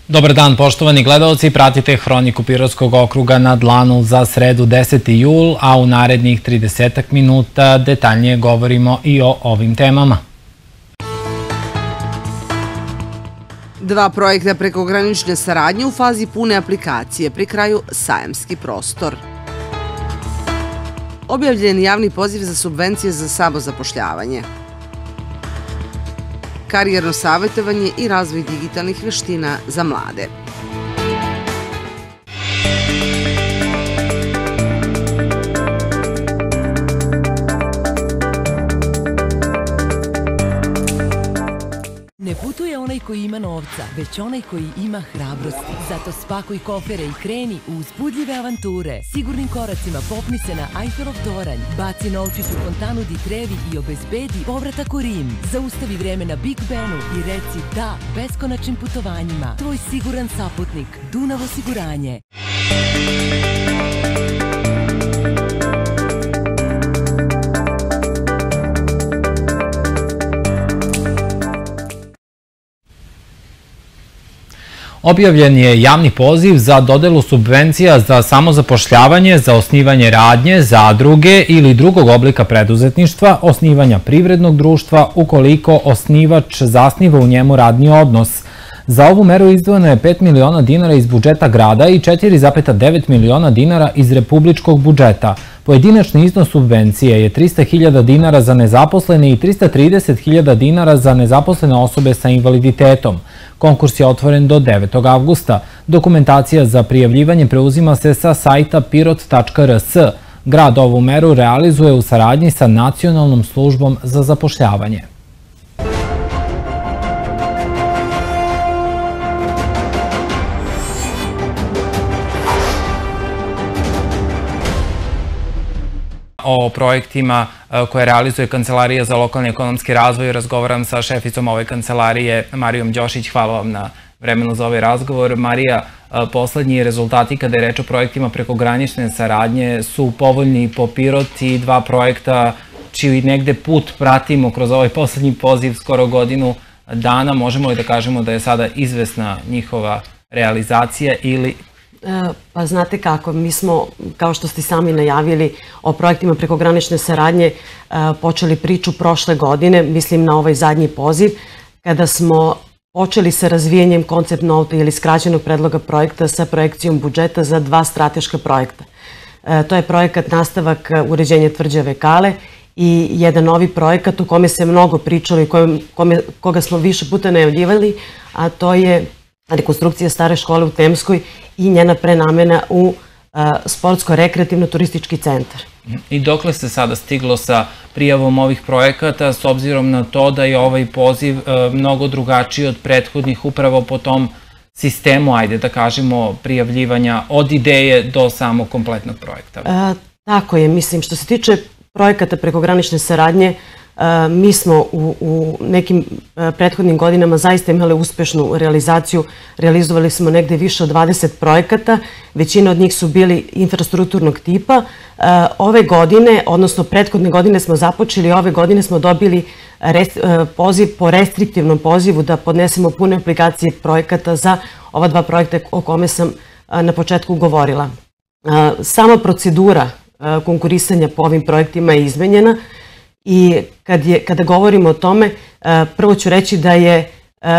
Dobar dan, poštovani gledaoci, pratite Hroniku Pirotskog okruga na dlanu za sredu 10. jul, a u narednih 30 minuta detaljnije govorimo i o ovim temama. Dva projekta prekogranične saradnje u fazi pune aplikacije, pri kraju sajamski prostor. Objavljen javni poziv za subvencije za samozapošljavanje. Karijerno savjetovanje i razvoj digitalnih veština za mlade. Ne putuje onaj koji ima novca, već onaj koji ima hrabrosti. Zato spakuj kofere i kreni u uzbudljive avanture. Sigurnim koracima popni se na Eiffel toranj, baci novčić u fontanu Di Trevi i obezbedi povratak u Rim. Zaustavi vreme na Big Benu i reci da beskonačnim putovanjima. Tvoj siguran saputnik, Dunav osiguranje. Objavljen je javni poziv za dodelu subvencija za samozapošljavanje, za osnivanje radnje, zadruge ili drugog oblika preduzetništva, osnivanja privrednog društva ukoliko osnivač zasniva u njemu radni odnos. Za ovu meru izdvojeno je 5 miliona dinara iz budžeta grada i 4,9 miliona dinara iz republičkog budžeta. Pojedinačni iznos subvencije je 300.000 dinara za nezaposlene i 330.000 dinara za nezaposlene osobe sa invaliditetom. Konkurs je otvoren do 9. avgusta. Dokumentacija za prijavljivanje preuzima se sa sajta pirot.rs. Grad ovu meru realizuje u saradnji sa Nacionalnom službom za zapošljavanje. O projektima koje realizuje Kancelarija za lokalni ekonomski razvoj razgovaram sa šeficom ove kancelarije, Marijom Đošić. Hvala vam na vremenu za ovaj razgovor. Marija, poslednji rezultati kada je reč o projektima prekogranične saradnje su povoljni po Pirot i dva projekta čiji negde put pratimo kroz ovaj poslednji poziv skoro godinu dana. Možemo li da kažemo da je sada izvesna njihova realizacija ili... Pa znate kako, mi smo, kao što ste sami najavili, o projektima prekogranične saradnje počeli priču prošle godine, mislim na ovaj zadnji poziv, kada smo počeli sa razvijanjem koncept nota ili skraćenog predloga projekta sa projekcijom budžeta za dva strateška projekta. To je projekat nastavak uređenja tvrđave Kale i jedan novi projekat u kome se mnogo pričalo i koga smo više puta najavljivali, a to je rekonstrukcija stare škole u Temskoj i njena prenamena u sportsko-rekreativno-turistički centar. I dokle se sada stiglo sa prijavom ovih projekata, s obzirom na to da je ovaj poziv mnogo drugačiji od prethodnih upravo po tom sistemu, ajde da kažemo, prijavljivanja od ideje do samog kompletnog projekta? Tako je, mislim, što se tiče projekata prekogranične saradnje, mi smo u nekim prethodnim godinama zaista imali uspešnu realizaciju. Realizovali smo negde više od 20 projekata, većina od njih su bili infrastrukturnog tipa. Ove godine, odnosno prethodne godine smo započeli, ove godine smo dobili poziv po restriktivnom pozivu da podnesemo pune aplikacije projekata za ova dva projekta o kome sam na početku govorila. Sama procedura konkurisanja po ovim projektima je izmenjena. I kada govorimo o tome, prvo ću reći da je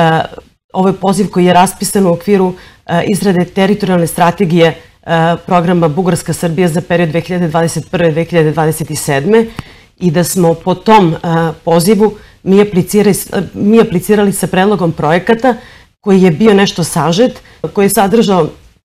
ovaj poziv koji je raspisan u okviru izrade teritorijalne strategije programa Bugarska Srbija za period 2021-2027. i da smo po tom pozivu mi aplicirali sa predlogom projekata koji je bio nešto sažet, koji je sadržao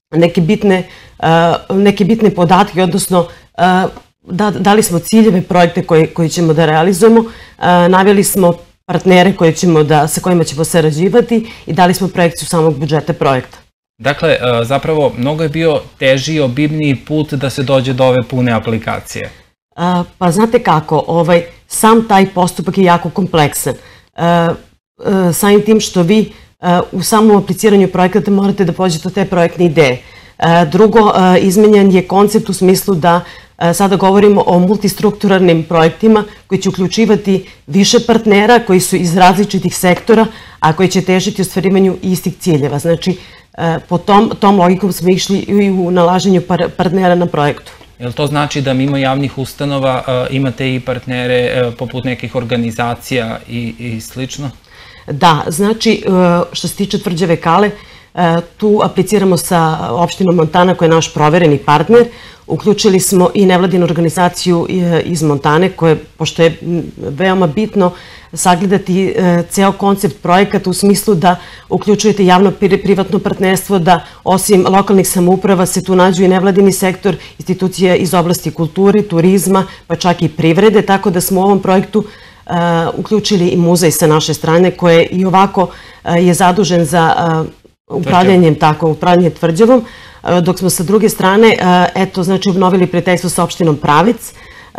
neke bitne podatke, odnosno dali smo ciljeve projekte koje ćemo da realizujemo, naveli smo partnere sa kojima ćemo sarađivati i dali smo projekciju samog budžeta projekta. Dakle, zapravo, mnogo je bio teži i obimniji put da se dođe do ove pune aplikacije. Pa znate kako, sam taj postupak je jako kompleksan. Samim tim što vi u samom apliciranju projekata morate da pođete od te projektne ideje. Drugo, izmenjen je koncept u smislu da sada govorimo o multistrukturalnim projektima koji će uključivati više partnera koji su iz različitih sektora, a koji će težiti ostvarivanju istih ciljeva. Znači, po tom logikom smo išli i u nalaženju partnera na projektu. Jel to znači da mimo javnih ustanova imate i partnere poput nekih organizacija i slično? Da, znači što se tiče Tvrđave Kale, tu apliciramo sa opštinom Montana koja je naš provereni partner. Uključili smo i nevladinu organizaciju iz Montane, pošto je veoma bitno sagledati ceo koncept projekata u smislu da uključujete javno-privatno partnerstvo, da osim lokalnih samouprava se tu nađu i nevladini sektor, institucije iz oblasti kulture, turizma, pa čak i privrede, tako da smo u ovom projektu uključili i muzej sa naše strane koje i ovako je zadužen za upravljanje Tvrđavom, dok smo sa druge strane, znači obnovili prijateljstvo sa opštinom Pravec.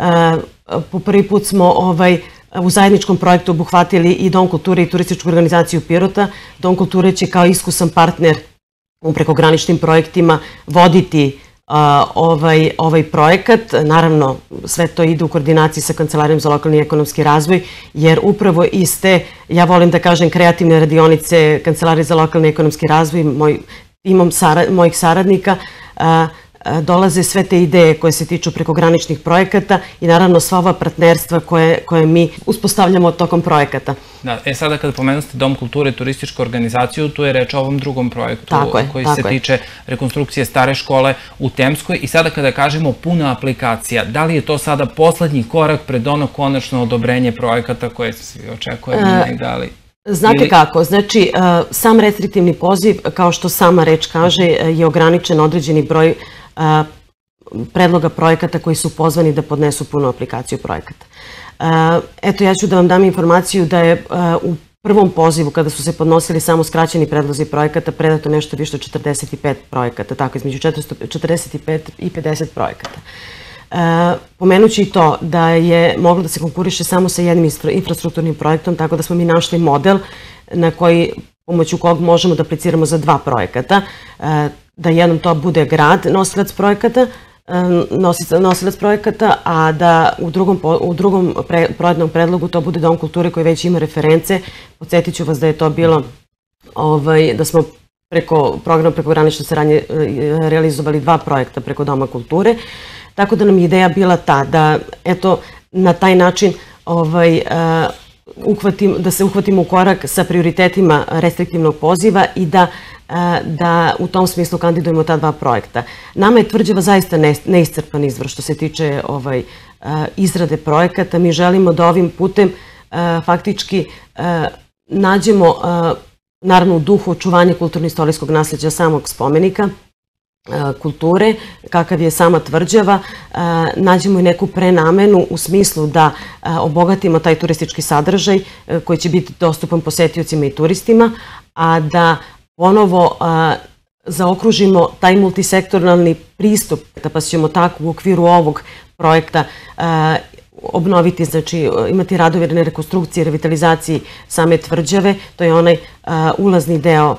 Po prvi put smo u zajedničkom projektu obuhvatili i Dom kulture i turističku organizaciju Pirota. Dom kulture će kao iskusan partner u prekograničnim projektima voditi ovaj projekat. Naravno, sve to ide u koordinaciji sa Kancelarijom za lokalni i ekonomski razvoj, jer upravo iz te, ja volim da kažem, kreativne radionice Kancelarije za lokalni i ekonomski razvoj, timom mojih saradnika, dolaze sve te ideje koje se tiču prekograničnih projekata i naravno sva ova partnerstva koje mi uspostavljamo tokom projekata. Da, sada kada pomenuste Dom kulture i turističku organizaciju, tu je reč o ovom drugom projektu koji se tiče rekonstrukcije stare škole u Temskoj i sada kada kažemo puna aplikacija, da li je to sada poslednji korak pred ono konačno odobrenje projekata koje se očekujemo i da li... Znate kako, znači sam restriktivni poziv, kao što sama reč kaže, je ograničen određeni broj predloga projekata koji su pozvani da podnesu punu aplikaciju projekata. Eto, ja ću da vam dam informaciju da je u prvom pozivu, kada su se podnosili samo skraćeni predlozi projekata, predato nešto više od 45 projekata, tako između 45 i 50 projekata. Pomenući i to da je moglo da se konkuriše samo sa jednim infrastrukturnim projektom, tako da smo mi našli model na pomoću kog možemo da apliciramo za dva projekata, da jednom to bude grad nosilac projekata, a da u drugom projektnom predlogu to bude Dom kulture koji već ima reference. Podsjetit ću vas da je to bilo, da smo preko programa prekogranične saradnje realizovali dva projekta preko Doma kulture. Tako da nam je ideja bila ta, da eto na taj način da se uhvatimo u korak sa prioritetima restriktivnog poziva i da u tom smislu kandidujemo ta dva projekta. Nama je Tvrđava zaista neiscrpan izvor što se tiče izrade projekata. Mi želimo da ovim putem faktički nađemo, naravno u duhu očuvanja kulturno-istorijskog nasleđa samog spomenika, kulture, kakav je sama Tvrđava, nađemo i neku prenamenu u smislu da obogatimo taj turistički sadržaj koji će biti dostupan posetiocima i turistima, a da ponovo zaokružimo taj multisektoralni pristup, pa ćemo tako u okviru ovog projekta obnoviti, znači imati radove na rekonstrukciji i revitalizaciji same Tvrđave. To je onaj ulazni deo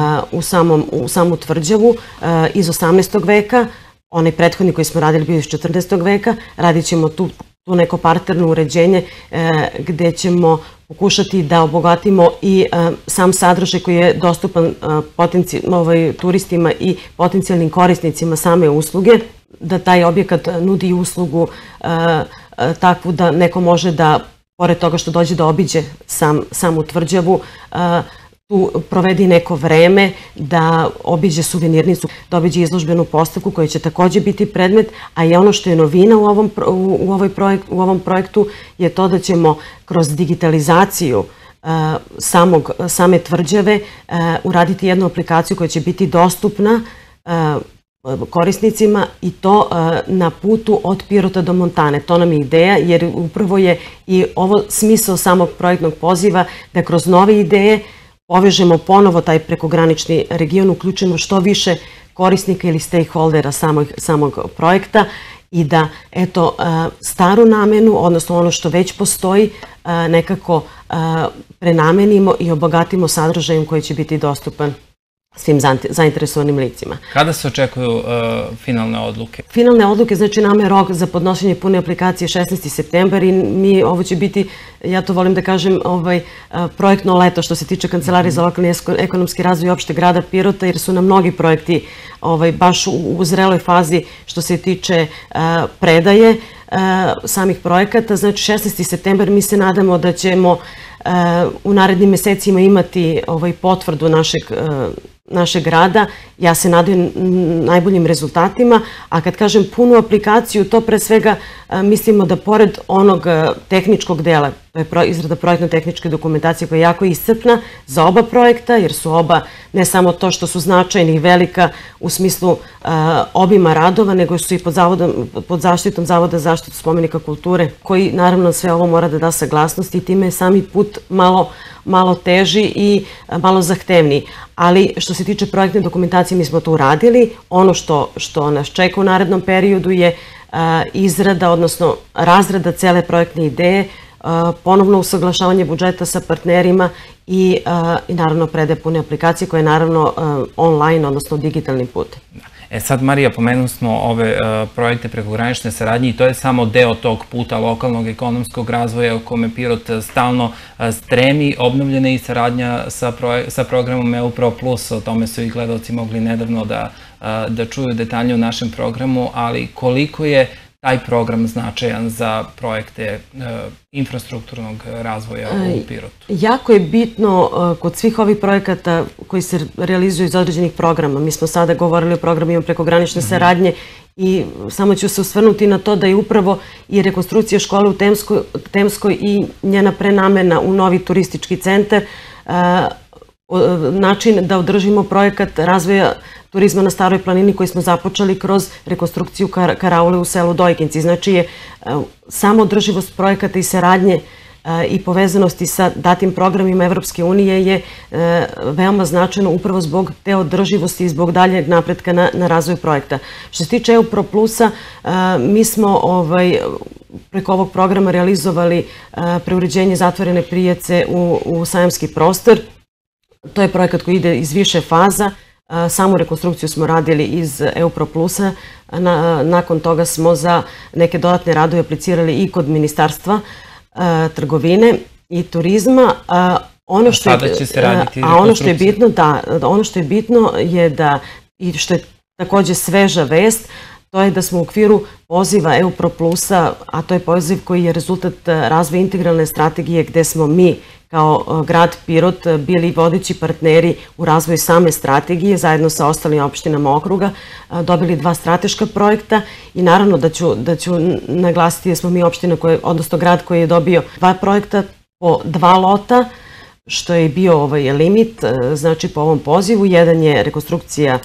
u samu Tvrđavu iz 18. veka. Onaj prethodni koji smo radili bio iz 14. veka. Radit ćemo tu neko parterno uređenje gde ćemo pokušati da obogatimo i sam sadržaj koji je dostupan turistima i potencijalnim korisnicima same usluge, da taj objekat nudi uslugu takvu da neko može da, pored toga što dođe da obiđe samu Tvrđavu, tu provedi neko vreme, da obiđe suvenirnicu, da obiđe izložbenu postavku koja će takođe biti predmet, a i ono što je novina u ovom projektu je to da ćemo kroz digitalizaciju same Tvrđave uraditi jednu aplikaciju koja će biti dostupna korisnicima i to na putu od Pirota do Montane. To nam je ideja, jer upravo je i ovo smisao samog projektnog poziva, da kroz nove ideje povežemo ponovo taj prekogranični region, uključimo što više korisnika ili stakeholdera samog projekta i da eto staru namenu, odnosno ono što već postoji, nekako prenamenimo i obogatimo sadržajem koji će biti dostupan svim zainteresovanim licima. Kada se očekuju finalne odluke? Finalne odluke, znači nama je rok za podnošenje pune aplikacije 16. septembar i ovo će biti, ja to volim da kažem, projektno leto što se tiče Kancelarije za lokalni ekonomski razvoj opšte grada Pirota, jer su nam mnogi projekti baš u zreloj fazi što se tiče predaje samih projekata. Znači 16. septembar mi se nadamo da ćemo u narednim mesecima imati potvrdu našeg rada. Ja se nadam najboljim rezultatima, a kad kažem punu aplikaciju, to pre svega mislimo da pored onog tehničkog dela, to je izrada projektno-tehničke dokumentacije koja je jako iscrpna za oba projekta, jer su oba ne samo to što su značajni i velika u smislu obima radova, nego su i pod zaštitom Zavoda za zaštitu spomenika kulture, koji naravno sve ovo mora da da saglasnost i time je sami put malo teži i malo zahtevniji. Ali što se tiče projektne dokumentacije, mi smo to uradili. Ono što nas čeka u narednom periodu je izrada, odnosno razrada cele projektne ideje, ponovno usaglašavanje budžeta sa partnerima i naravno predaje pune aplikacije koje je naravno online, odnosno digitalnim putem. Sad, Marija, pomenuli smo ove projekte prekogranične saradnje i to je samo deo tog puta lokalnog ekonomskog razvoja u kome Pirot stalno stremi. Obnovljena je i saradnja sa programom EUPRO Plus, o tome su i gledalci mogli nedavno da čuju detaljnije u našem programu, ali koliko je taj program značajan za projekte infrastrukturnog razvoja u Pirotu? Jako je bitno kod svih ovih projekata koji se realizuju iz određenih programa. Mi smo sada govorili o programima prekogranične saradnje i samo ću se osvrnuti na to da je upravo i rekonstrukcija škole u Temskoj i njena prenamena u novi turistički centar način da održimo projekat razvoja turizma na Staroj planini koji smo započeli kroz rekonstrukciju karaule u selu Dojkinci. Znači, samo održivost projekata i saradnje i povezanosti sa datim programima Evropske unije je veoma značajno upravo zbog te održivosti i zbog daljeg napretka na razvoju projekta. Što se tiče EUPRO Plusa, mi smo preko ovog programa realizovali preuređenje zatvorene pijace u sajamski prostor. To je projekat koji ide iz više faza. Samu rekonstrukciju smo radili iz EUPRO Plusa. Nakon toga smo za neke dodatne radove aplicirali i kod Ministarstva trgovine i turizma. Sada će se raditi rekonstrukcija. Ono što je bitno je da, i što je takođe sveža vest, to je da smo u okviru poziva EUPRO Plusa, a to je poziv koji je rezultat razvoja integralne strategije gde smo mi kao grad Pirot bili vodeći partneri u razvoju same strategije zajedno sa ostalim opštinama okruga, dobili 2 strateška projekta i naravno da ću naglasiti da smo mi opština, odnosno grad koji je dobio 2 projekta po 2 lota, što je bio limit, znači po ovom pozivu. Jedan je rekonstrukcija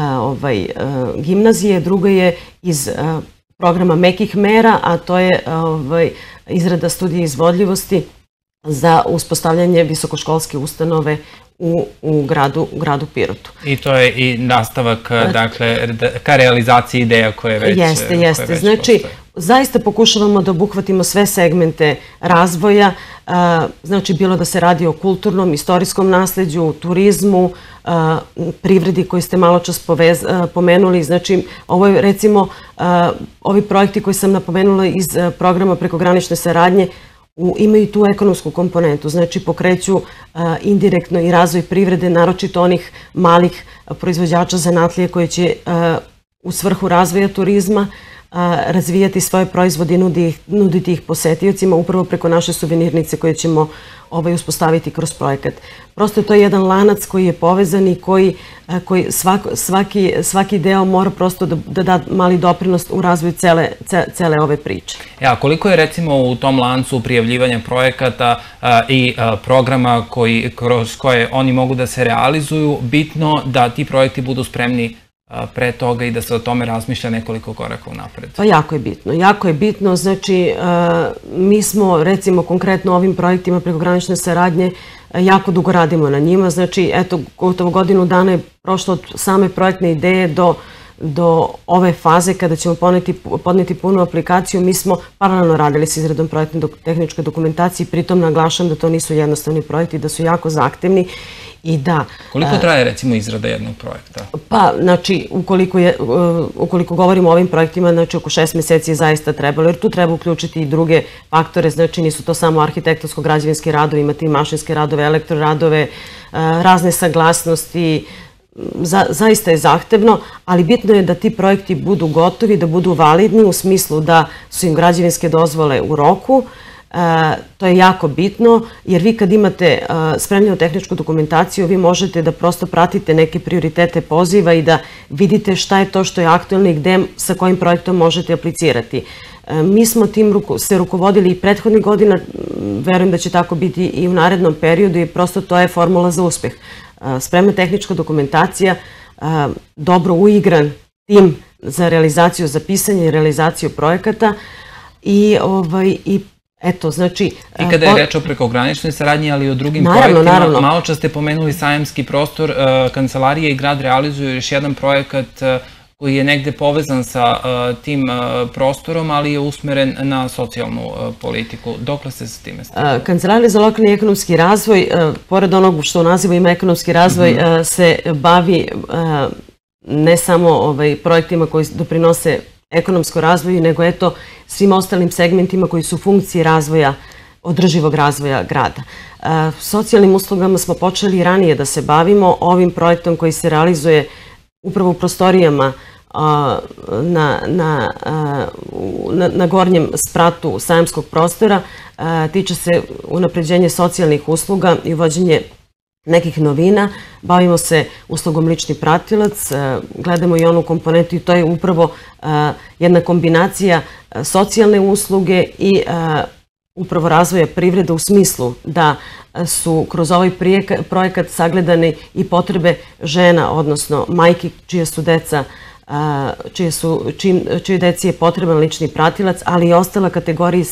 gimnazije, drugo je iz programa mekih mera, a to je izrada studije izvodljivosti za uspostavljanje visokoškolske ustanove u gradu Pirotu. I to je i nastavak, dakle, ka realizaciji ideja koje već postoje. Jeste. Znači, zaista pokušavamo da obuhvatimo sve segmente razvoja, znači bilo da se radi o kulturnom, istorijskom nasleđu, turizmu, privredi koji ste malo čas pomenuli. Znači, ovo je recimo, ovi projekti koji sam napomenula iz programa prekogranične saradnje imaju tu ekonomsku komponentu, znači pokreću indirektno i razvoj privrede, naročito onih malih proizvođača zanatlije koje će u svrhu razvoja turizma razvijati svoje proizvode i nuditi ih posetiocima upravo preko naše suvenirnice koje ćemo uspostaviti kroz projekat. Prosto to je jedan lanac koji je povezan i koji svaki deo mora prosto da da mali doprinos u razvoju cele ove priče. A koliko je recimo u tom lancu prijavljivanja projekata i programa kroz koje oni mogu da se realizuju bitno da ti projekti budu spremni pre toga i da se o tome razmišlja nekoliko koraka unapred? Pa jako je bitno. Znači, mi smo recimo konkretno ovim projektima prekogranične saradnje jako dugo radimo na njima. Znači, eto, gotovo godinu dana je prošlo od same projektne ideje do ove faze kada ćemo podneti punu aplikaciju. Mi smo paralelno radili s izradom projektne tehničke dokumentacije, pritom naglašam da to nisu jednostavni projekti, da su jako zahtevni I da... Koliko traje recimo izrada jednog projekta? Pa, znači, ukoliko govorimo o ovim projektima, znači oko 6 meseci je zaista trebalo, jer tu treba uključiti i druge faktore, znači nisu to samo arhitektonsko-građevinski radovi, imate i mašinske radove, elektroradove, razne saglasnosti, zaista je zahtevno, ali bitno je da ti projekti budu gotovi, da budu validni u smislu da su im građevinske dozvole u roku. To je jako bitno, jer vi kad imate spremljenu tehničku dokumentaciju, vi možete da prosto pratite neke prioritete poziva i da vidite šta je to što je aktuelno i gde, sa kojim projektom možete aplicirati. Mi smo tim se rukovodili i prethodnih godina, verujem da će tako biti i u narednom periodu i prosto to je formula za uspeh. Spremna tehnička dokumentacija, dobro uigran tim za realizaciju, za pisanje i realizaciju projekata i eto, znači... I kada je reč o prekograničnoj saradnji, ali i o drugim projektima, malo čas ste pomenuli sajamski prostor, kancelarija i grad realizuju još jedan projekat koji je negde povezan sa tim prostorom, ali je usmeren na socijalnu politiku. Dokle ste sa time stavili? Kancelarija za lokalni i ekonomski razvoj, pored onog što u nazivu ima ekonomski razvoj, se bavi ne samo projektima koji doprinose ekonomsko razvoju, nego eto svim ostalim segmentima koji su funkcije razvoja, održivog razvoja grada. Socijalnim uslugama smo počeli ranije da se bavimo. Ovim projektom koji se realizuje upravo u prostorijama na gornjem spratu sajamskog prostora, tiče se unapređenja socijalnih usluga i uvođenje nekih novina. Bavimo se uslugom lični pratilac, gledamo i onu komponentu i to je upravo jedna kombinacija socijalne usluge i upravo razvoja privrede u smislu da su kroz ovaj projekat sagledane i potrebe žena, odnosno majki čije su deca, čije deci je potreban lični pratilac, ali i ostala kategorija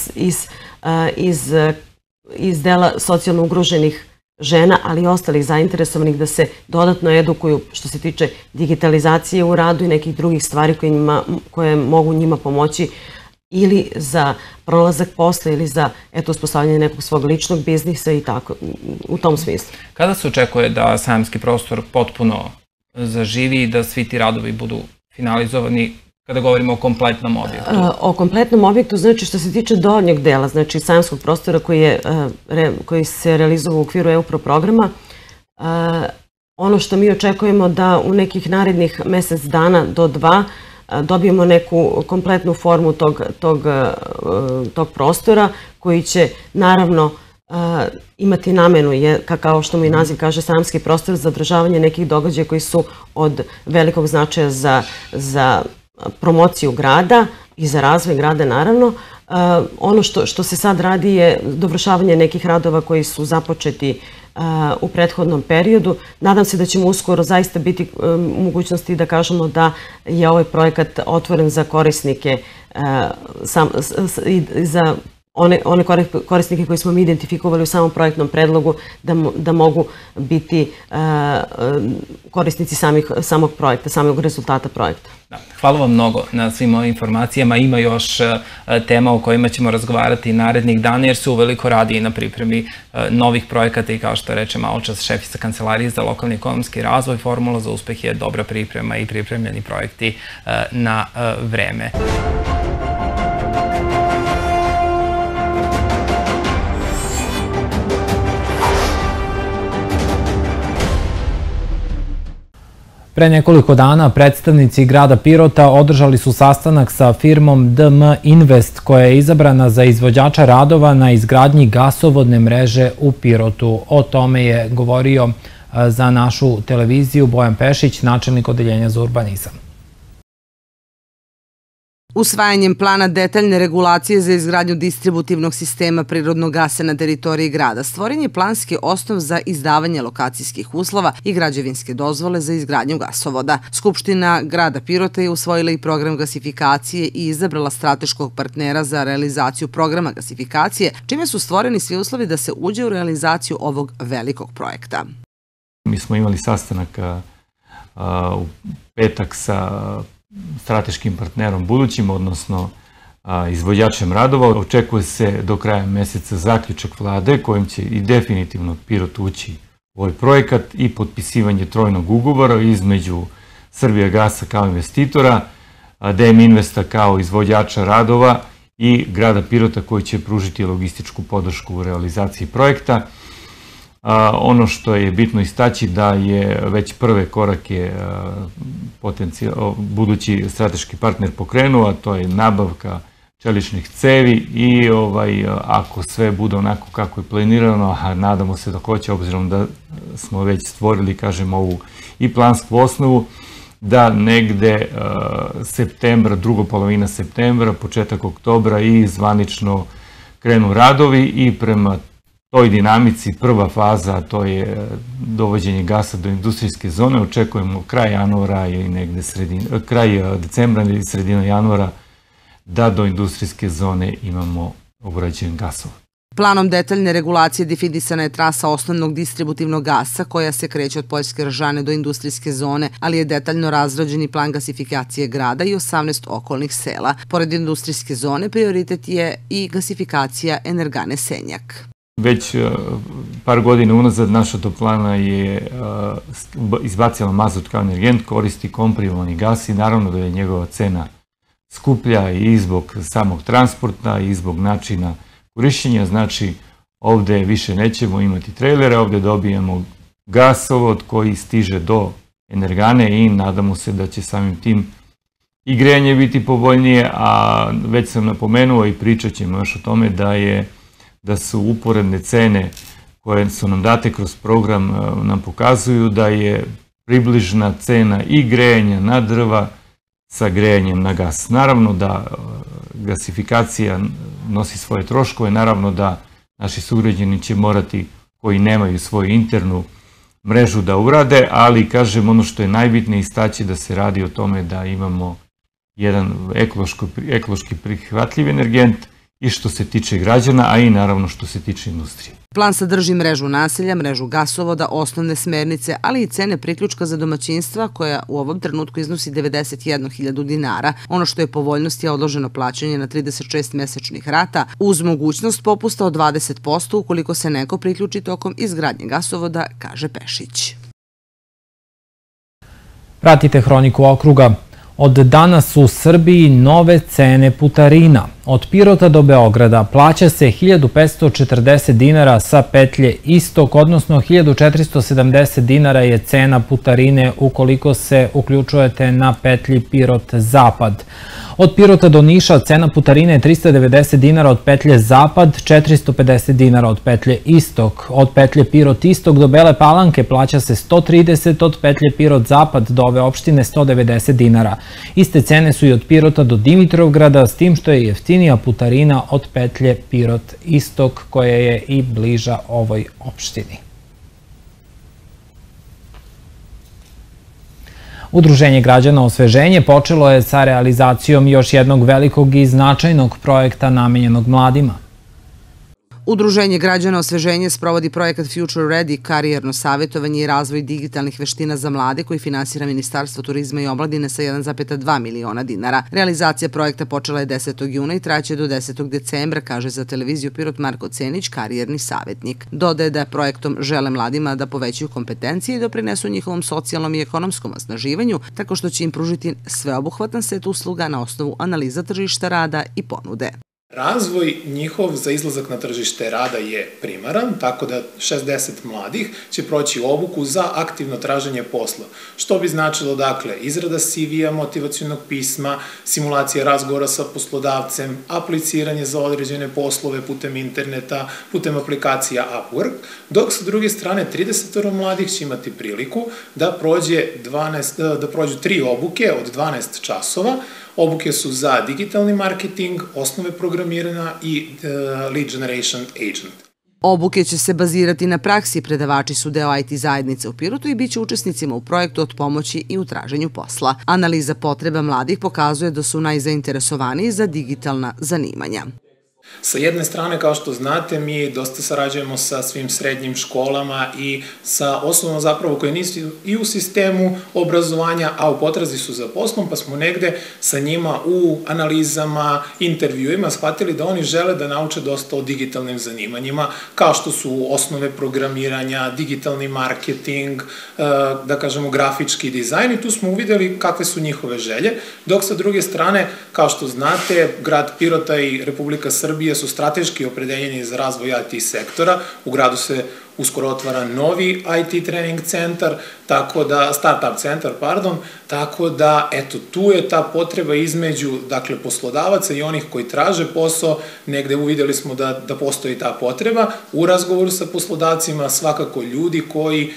iz dela socijalno ugroženih žena, ali i ostalih zainteresovanih da se dodatno edukuju što se tiče digitalizacije u radu i nekih drugih stvari koje mogu njima pomoći ili za prolazak posla ili za uspostavljanje nekog svog ličnog biznisa i tako, u tom smislu. Kada se očekuje da sajamski prostor potpuno zaživi i da svi ti radovi budu finalizovani kada govorimo o kompletnom objektu? O kompletnom objektu, znači što se tiče donjeg dela, znači sajamskog prostora koji se realizuje u okviru EUPRO programa, ono što mi očekujemo da u nekih narednih mesec dana do 2 dobijemo neku kompletnu formu tog prostora koji će naravno imati namenu, kao što mu i naziv kaže, sajamski prostor za održavanje nekih događaja koji su od velikog značaja za promociju grada i za razvoj grada naravno. Ono što se sad radi je dovršavanje nekih radova koji su započeti u prethodnom periodu. Nadam se da ćemo uskoro zaista biti u mogućnosti da kažemo da je ovaj projekat otvoren za korisnike, za one korisnike koje smo mi identifikovali u samom projektnom predlogu da mogu biti korisnici samog projekta, samog rezultata projekta. Hvala vam mnogo na svim ovim informacijama. Ima još tema o kojima ćemo razgovarati narednih dana jer se uveliko radi i na pripremi novih projekata i kao što reče maločas šefica Kancelarije za lokalni ekonomski razvoj, formula za uspeh je dobra priprema i pripremljeni projekti na vreme. Pre nekoliko dana predstavnici grada Pirota održali su sastanak sa firmom DM Invest koja je izabrana za izvođača radova na izgradnji gasovodne mreže u Pirotu. O tome je govorio za našu televiziju Bojan Pešić, načelnik odeljenja za urbanizam. Usvajanjem plana detaljne regulacije za izgradnju distributivnog sistema prirodnog gasa na teritoriji grada stvoren je planski osnov za izdavanje lokacijskih uslova i građevinske dozvole za izgradnju gasovoda. Skupština grada Pirota je usvojila i program gasifikacije i izabrala strateškog partnera za realizaciju programa gasifikacije, čime su stvoreni svi uslovi da se uđe u realizaciju ovog velikog projekta. Mi smo imali sastanak u petak sa strateškim partnerom budućim, odnosno izvođačem radova. Očekuje se do kraja meseca zaključak vlade kojim će i definitivno Pirot ući ovaj projekat i potpisivanje trojnog ugovora između Srbijagasa kao investitora, DM Investa kao izvođača radova i grada Pirota koji će pružiti logističku podršku u realizaciji projekta. Ono što je bitno istaći da je već prve korake budući strateški partner pokrenuo, a to je nabavka čeličnih cevi i ako sve bude onako kako je planirano, a nadamo se da hoće, obzirom da smo već stvorili, kažem, ovu i plansku osnovu, da negde septembra, druga polovina septembra, početak oktobra i zvanično krenu radovi i prema toj dinamici prva faza, to je dovođenje gasa do industrijske zone, očekujemo kraj januara i negde kraj decembra ili sredina januara da do industrijske zone imamo urađen gasovod. Planom detaljne regulacije definisana je trasa osnovnog distributivnog gasa koja se kreće od Poljske Ržane do industrijske zone, ali je detaljno razrađen i plan gasifikacije grada i 18 okolnih sela. Pored industrijske zone prioritet je i gasifikacija Energane Senjak. Već par godina unazad naša toplana je izbacila mazut kao energent, koristi komprimovani gas i naravno da je njegova cena skuplja i zbog samog transporta i zbog načina korišćenja. Znači, ovde više nećemo imati trejlere, ovde dobijemo gasovod koji stiže do Energane i nadamo se da će samim tim i grejanje biti povoljnije, a već sam napomenuo i pričat ćemo još o tome da su uporedne cene koje su nam date kroz program nam pokazuju da je približna cena i grejanja na drva sa grejanjem na gas. Naravno da gasifikacija nosi svoje troškove, naravno da naši sugrađani će morati, koji nemaju svoju internu mrežu, da urade, ali kažem ono što je najbitnije istaći da se radi o tome da imamo jedan ekološki prihvatljiv energent i što se tiče građana, a i naravno što se tiče industrije. Plan sadrži mrežu naselja, mrežu gasovoda, osnovne smernice, ali i cene priključka za domaćinstva koja u ovom trenutku iznosi 91.000 dinara. Ono što je povoljnost je odloženo plaćanje na 36 mesečnih rata uz mogućnost popusta od 20% ukoliko se neko priključi tokom izgradnje gasovoda, kaže Pešić. Pratite Hroniku okruga. Od danas u Srbiji nove cene putarina. Od Pirota do Beograda plaća se 1540 dinara sa petlje istok, odnosno 1470 dinara je cena putarine ukoliko se uključujete na petlji Pirot-Zapad. Od Pirota do Niša cena putarine je 390 dinara od petlje Zapad, 450 dinara od petlje Istok. Od petlje Pirot-Istok do Bele Palanke plaća se 130, od petlje Pirot-Zapad do ove opštine 190 dinara. Iste cene su i od Pirota do Dimitrovgrada, s tim što je jeftinija putarina od petlje Pirot-Istok koja je i bliža ovoj opštini. Udruženje građana Osveženje počelo je sa realizacijom još jednog velikog i značajnog projekta namenjenog mladima. Udruženje građana Osveženje sprovodi projekat Future Ready, karijerno savjetovanje i razvoj digitalnih veština za mlade koji finansira Ministarstvo turizma i omladine sa 1,2 miliona dinara. Realizacija projekta počela je 10. juna i traće do 10. decembra, kaže za televiziju Pirot Marko Cenić, karijerni savjetnik. Dodaje da projektom žele mladima da povećaju kompetencije i doprinesu njihovom socijalnom i ekonomskom osnaživanju, tako što će im pružiti sveobuhvatan set usluga na osnovu analiza tržišta rada i ponude. Razvoj njihov za izlazak na tržište rada je primaran, tako da 60 mladih će proći obuku za aktivno traženje posla, što bi značilo, dakle, izrada CV-a, motivacionog pisma, simulacija razgovora sa poslodavcem, apliciranje za određene poslove putem interneta, putem aplikacija Upwork, dok sa druge strane 30 mladih će imati priliku da prođu 3 obuke od 12 časova. Obuke su za digitalni marketing, osnove programiranja i lead generation agent. Obuke će se bazirati na praksi, predavači su deo IT zajednice u Pirotu i bit će učesnicima u projektu od pomoći i u traženju posla. Analiza potreba mladih pokazuje da su najzainteresovaniji za digitalna zanimanja. Sa jedne strane, kao što znate, mi dosta sarađujemo sa svim srednjim školama i sa osobama zapravo koje nisu i u sistemu obrazovanja, a u potrazi su za poslom, pa smo negde sa njima u analizama, intervjuima shvatili da oni žele da nauče dosta o digitalnim zanimanjima, kao što su osnove programiranja, digitalni marketing, da kažemo grafički dizajn, i tu smo uvideli kakve su njihove želje, dok sa druge strane, kao što znate, grad Pirota i Republika Srbije su strateški opredeljeni za razvoj IT sektora. U gradu se uskoro otvara novi IT trening centar, startup centar, tako da, eto, tu je ta potreba između, dakle, poslodavaca i onih koji traže posao, negde uvideli smo da postoji ta potreba. U razgovoru sa poslodavcima svakako ljudi koji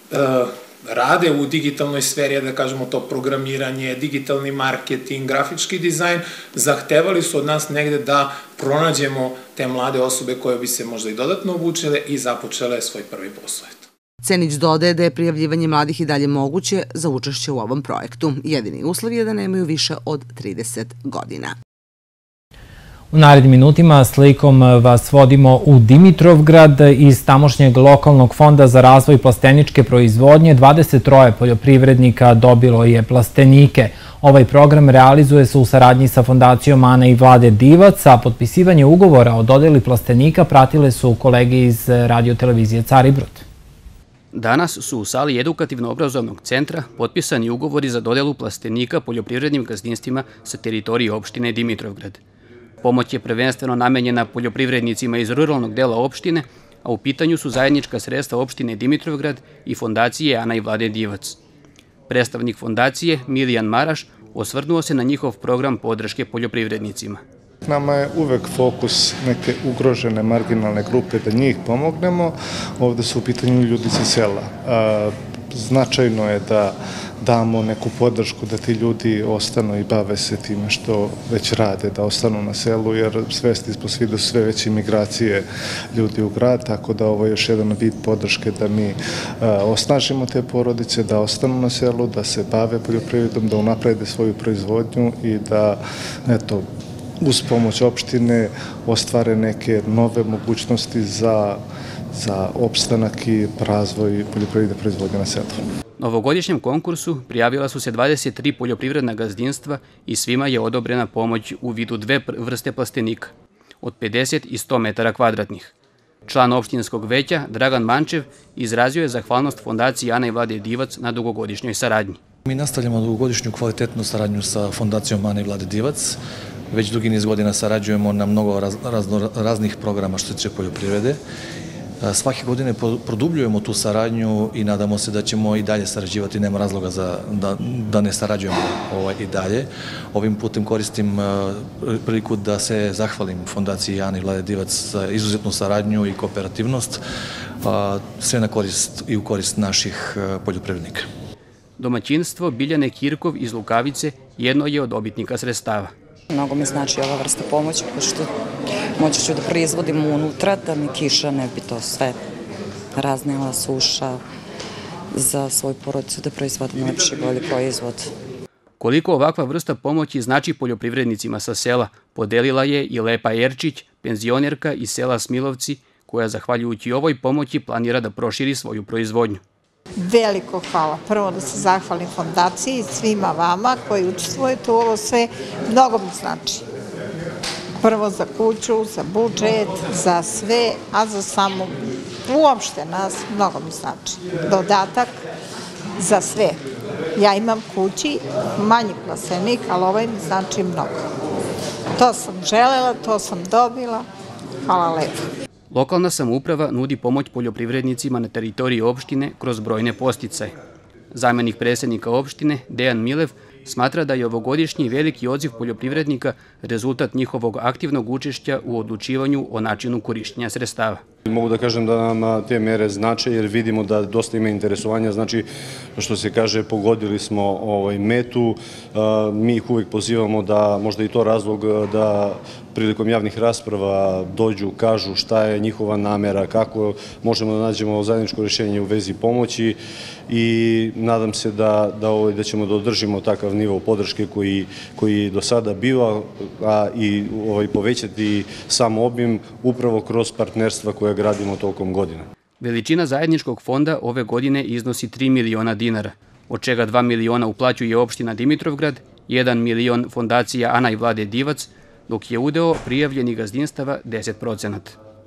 rade u digitalnoj sferi, da kažemo to programiranje, digitalni marketing, grafički dizajn, zahtevali su od nas negde da pronađemo te mlade osobe koje bi se možda i dodatno obučile i započele svoj prvi posao. Cenić dodaje da je prijavljivanje mladih i dalje moguće za učešće u ovom projektu. Jedini uslov je da nemaju više od 30 godina. U narednim minutima slikom vas vodimo u Dimitrovgrad. Iz tamošnjeg lokalnog fonda za razvoj plasteničke proizvodnje 23 poljoprivrednika dobilo je plastenike. Ovaj program realizuje se u saradnji sa Fondacijom Ane i Vlade Divac, a potpisivanje ugovora o dodeli plastenika pratile su kolege iz radio-televizije Caribrod. Danas su u sali edukativno-obrazovnog centra potpisani ugovori za dodelu plastenika poljoprivrednim gazdinstvima sa teritorije opštine Dimitrovgrad. Pomoć je prvenstveno namenjena poljoprivrednicima iz ruralnog dela opštine, a u pitanju su zajednička sredstva opštine Dimitrovgrad i Fondacije Ana i Vlade Divac. Predstavnik fondacije, Milijan Maraš, osvrnuo se na njihov program podrške poljoprivrednicima. Nama je uvek fokus neke ugrožene marginalne grupe da njih pomognemo. Ovde su u pitanju ljudi sa sela. Značajno je da damo neku podršku da ti ljudi ostanu i bave se time što već rade, da ostanu na selu, jer svesti smo svi da su sve veće migracije ljudi u grad, tako da ovo je još jedan vid podrške da mi osnažimo te porodice, da ostanu na selu, da se bave poljoprivredom, da unaprede svoju proizvodnju i da, eto, uz pomoć opštine ostvare neke nove mogućnosti za opstanak i razvoj poljoprivredne proizvodnje na selu. Novogodišnjem konkursu prijavila su se 23 poljoprivredna gazdinstva i svima je odobrena pomoć u vidu dve vrste plastenika, od 50 i 100 metara kvadratnih. Član opštinskog veća, Dragan Mančev, izrazio je zahvalnost Fondaciji Ana i Vlade Divac na dugogodišnjoj saradnji. Mi nastavljamo dugogodišnju kvalitetnu saradnju sa Fondacijom Ana i Vlade Divac. Već dugi niz godina sarađujemo na mnogo raznih programa što se tiče poljoprivrede. Svake godine produbljujemo tu saradnju i nadamo se da ćemo i dalje sarađivati, nema razloga da ne sarađujemo i dalje. Ovim putem koristim priliku da se zahvalim Fondaciji Ane i Vlade Divac za izuzetnu saradnju i kooperativnost, sve na korist i u korist naših poljoprivrednika. Domaćinstvo Biljane Kirkov iz Lukavice jedno je od dobitnika sredstava. Mnogo mi znači ova vrsta pomoći, pošto moći ću da proizvodim unutra, da mi kiša ne bi to sve raznela, suša, za svoju porodicu da proizvodim lepši, bolji proizvod. Koliko ovakva vrsta pomoći znači poljoprivrednicima sa sela, podelila je i Lepa Erčić, penzionerka iz sela Smilovci, koja zahvaljujući ovoj pomoći planira da proširi svoju proizvodnju. Veliko hvala. Prvo da se zahvalim fondaciji i svima vama koji učestvujete u ovo sve. Mnogo mi znači. Prvo za kuću, za budžet, za sve, a za samo uopšte nas mnogo mi znači. Dodatak za sve. Ja imam kući manji plastenik, ali ovaj mi znači mnogo. To sam želela, to sam dobila. Hvala lepo. Lokalna samouprava nudi pomoć poljoprivrednicima na teritoriji opštine kroz brojne podsticaje. Zamenik predsjednika opštine, Dejan Milev, smatra da je ovogodišnji veliki odziv poljoprivrednika rezultat njihovog aktivnog učešća u odlučivanju o načinu korištenja sredstava. Mogu da kažem da nam te mere znače jer vidimo da dosta ima interesovanja, znači što se kaže pogodili smo metu, mi ih uvijek pozivamo da možda i to razlog da prilikom javnih rasprava dođu, kažu šta je njihova namera, kako možemo da nađemo zajedničko rješenje u vezi pomoći i nadam se da ćemo da održimo takav nivo podrške koji do sada biva, a i povećati sam obim upravo kroz partnerstva koje gradimo tokom godina. Veličina zajedničkog fonda ove godine iznosi 3 miliona dinara, od čega 2 miliona uplaćuje opština Dimitrovgrad, 1 milion fondacija Ana i Vlade Divac, dok je udeo prijavljenih gazdinstava 10%.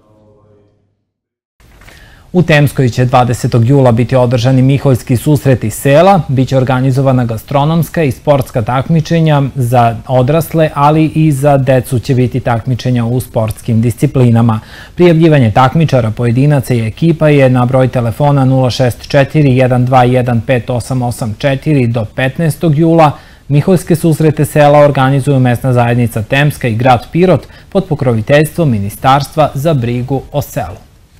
U Temskoj će 20. jula biti održani Miholjski susreti sela, biće organizovana gastronomska i sportska takmičenja za odrasle, ali i za decu će biti takmičenja u sportskim disciplinama. Prijavljivanje takmičara, pojedinaca i ekipa je na broj telefona 064 121 5884 do 15. jula. Miholjske susrete sela organizuju mesna zajednica Temska i grad Pirot pod pokroviteljstvom Ministarstva za brigu o selu.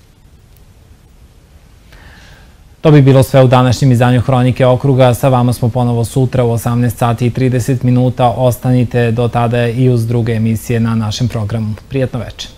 To bi bilo sve u današnjem izdanju Hronike okruga. Sa vama smo ponovo sutra u 18 sati i 30 minuta. Ostanite do tada i uz druge emisije na našem programu. Prijatno večer.